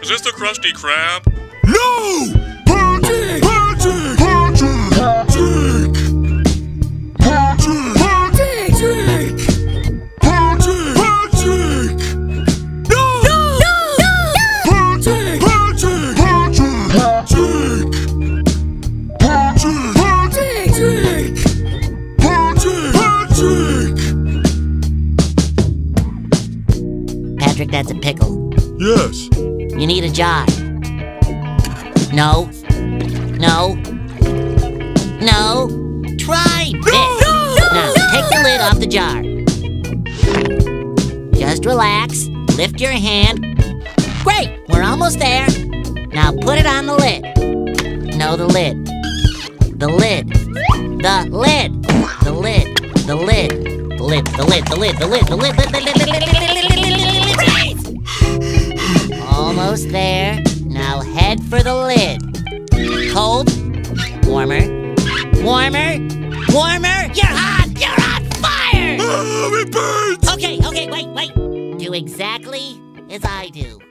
Is this the Krusty Krab? No! Patrick! Patrick! Patrick! Patrick! Patrick! Patrick! Patrick! No! No! No! Patrick! Patrick! Patrick! Patrick! Patrick! Patrick! Patrick! Patrick, that's a pickle. Yes. You need a jar. No. No. No. Try this. Now, take the lid off the jar. Just relax. Lift your hand. Great! We're almost there. Now put it on the lid. No, the lid. The lid. The lid. The lid. The lid. The lid. The lid. The lid. The lid. The lid. Almost there. Now head for the lid. Cold. Warmer. Warmer. Warmer. You're hot. You're on fire. It burns. Okay, wait. Do exactly as I do.